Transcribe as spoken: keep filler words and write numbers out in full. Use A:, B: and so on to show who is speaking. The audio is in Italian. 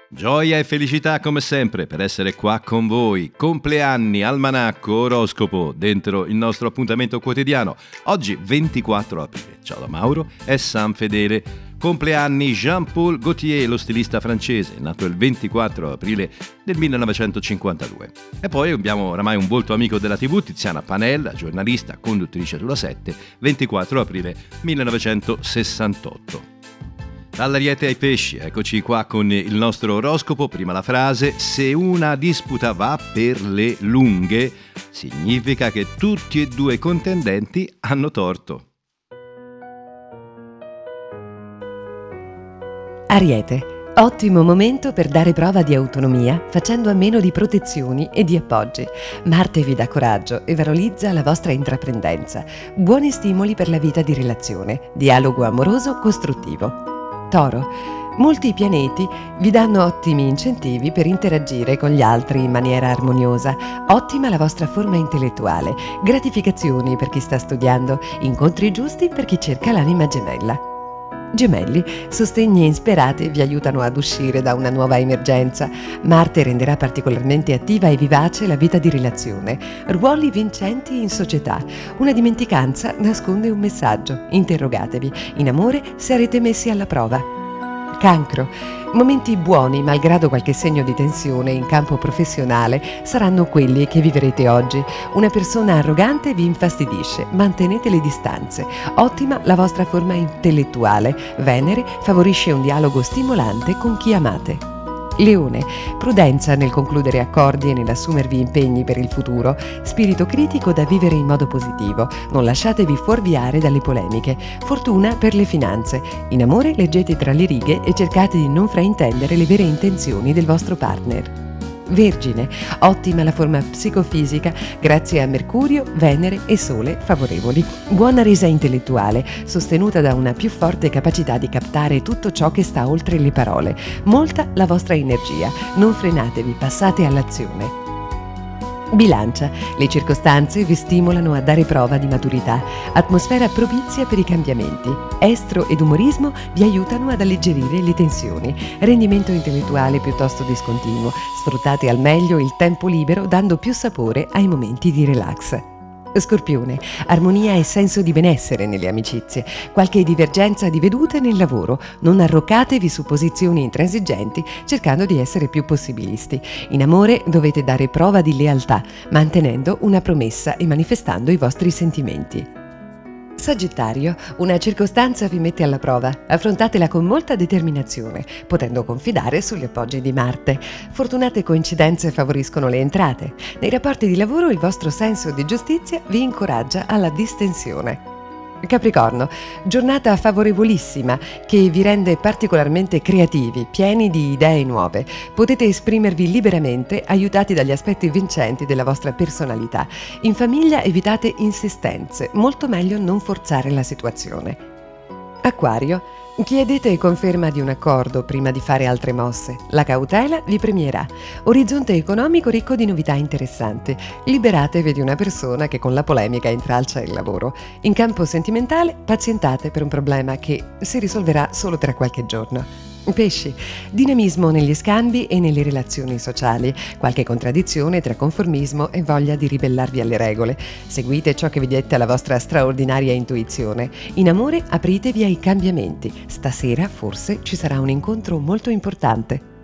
A: Gioia e felicità come sempre per essere qua con voi. Compleanni, almanacco, oroscopo dentro il nostro appuntamento quotidiano. Oggi ventiquattro aprile. Ciao da Mauro e San Fedele. Compleanni Jean-Paul Gaultier, lo stilista francese, nato il ventiquattro aprile del millenovecentocinquantadue. E poi abbiamo oramai un volto amico della tivù, Tiziana Panella, giornalista, conduttrice sulla sette, ventiquattro aprile millenovecentosessantotto. Dall'Ariete ai pesci, eccoci qua con il nostro oroscopo. Prima la frase: se una disputa va per le lunghe, significa che tutti e due i contendenti hanno torto.
B: Ariete, ottimo momento per dare prova di autonomia facendo a meno di protezioni e di appoggi. Marte vi dà coraggio e valorizza la vostra intraprendenza. Buoni stimoli per la vita di relazione, dialogo amoroso costruttivo. Toro, molti pianeti vi danno ottimi incentivi per interagire con gli altri in maniera armoniosa. Ottima la vostra forma intellettuale, gratificazioni per chi sta studiando, incontri giusti per chi cerca l'anima gemella. Gemelli, sostegni insperati vi aiutano ad uscire da una nuova emergenza. Marte renderà particolarmente attiva e vivace la vita di relazione. Ruoli vincenti in società. Una dimenticanza nasconde un messaggio. Interrogatevi. In amore sarete messi alla prova. Cancro, momenti buoni malgrado qualche segno di tensione in campo professionale saranno quelli che vivrete oggi. Una persona arrogante vi infastidisce, mantenete le distanze. Ottima la vostra forma intellettuale. Venere favorisce un dialogo stimolante con chi amate. Leone, prudenza nel concludere accordi e nell'assumervi impegni per il futuro. Spirito critico da vivere in modo positivo. Non lasciatevi fuorviare dalle polemiche. Fortuna per le finanze. In amore leggete tra le righe e cercate di non fraintendere le vere intenzioni del vostro partner. Vergine, ottima la forma psicofisica grazie a Mercurio, Venere e Sole favorevoli. Buona resa intellettuale, sostenuta da una più forte capacità di captare tutto ciò che sta oltre le parole. Molta la vostra energia, non frenatevi, passate all'azione. Bilancia, le circostanze vi stimolano a dare prova di maturità, atmosfera propizia per i cambiamenti. Estro ed umorismo vi aiutano ad alleggerire le tensioni. Rendimento intellettuale piuttosto discontinuo, sfruttate al meglio il tempo libero dando più sapore ai momenti di relax. Scorpione, armonia e senso di benessere nelle amicizie, qualche divergenza di vedute nel lavoro, non arroccatevi su posizioni intransigenti cercando di essere più possibilisti. In amore dovete dare prova di lealtà, mantenendo una promessa e manifestando i vostri sentimenti. Sagittario, una circostanza vi mette alla prova, affrontatela con molta determinazione, potendo confidare sugli appoggi di Marte. Fortunate coincidenze favoriscono le entrate. Nei rapporti di lavoro il vostro senso di giustizia vi incoraggia alla distensione. Capricorno, giornata favorevolissima che vi rende particolarmente creativi, pieni di idee nuove. Potete esprimervi liberamente, aiutati dagli aspetti vincenti della vostra personalità. In famiglia evitate insistenze, molto meglio non forzare la situazione. Acquario, chiedete conferma di un accordo prima di fare altre mosse. La cautela vi premierà. Orizzonte economico ricco di novità interessanti. Liberatevi di una persona che con la polemica intralcia il lavoro. In campo sentimentale, pazientate per un problema che si risolverà solo tra qualche giorno. Pesci, dinamismo negli scambi e nelle relazioni sociali, qualche contraddizione tra conformismo e voglia di ribellarvi alle regole. Seguite ciò che vi detta la vostra straordinaria intuizione. In amore apritevi ai cambiamenti. Stasera forse ci sarà un incontro molto importante.